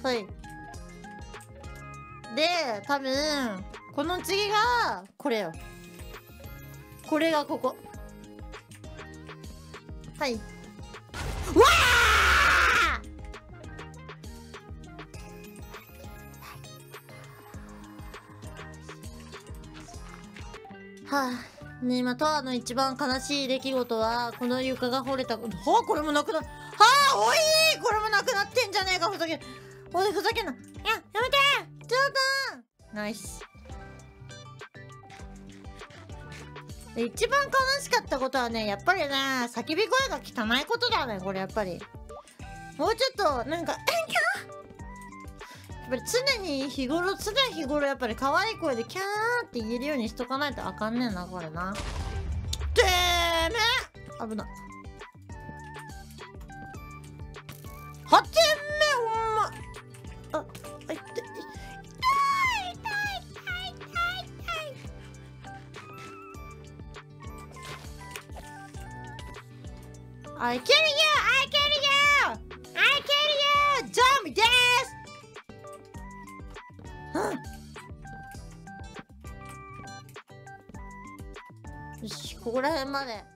はい。で、多分、この次が、これよ。これがここ。はい。わあはあ、ね、今、トアの一番悲しい出来事は、この床が掘れたこと。はあ、これもなくな、はあ、おいこれもなくなってんじゃねえか、ふざけ。おい、ふざけんな。やめてちょっとナイス。一番悲しかったことはね、やっぱりね、叫び声が汚いことだね、これやっぱり。もうちょっと、なんか、やっぱり常日頃やっぱり可愛い声でキャーって言えるようにしとかないとあかんねんな、これな。てめえ危な。8点目、ほんま。あ、痛い。I kill you! I kill you! I kill you! ゾンビです。よし、ここら辺まで。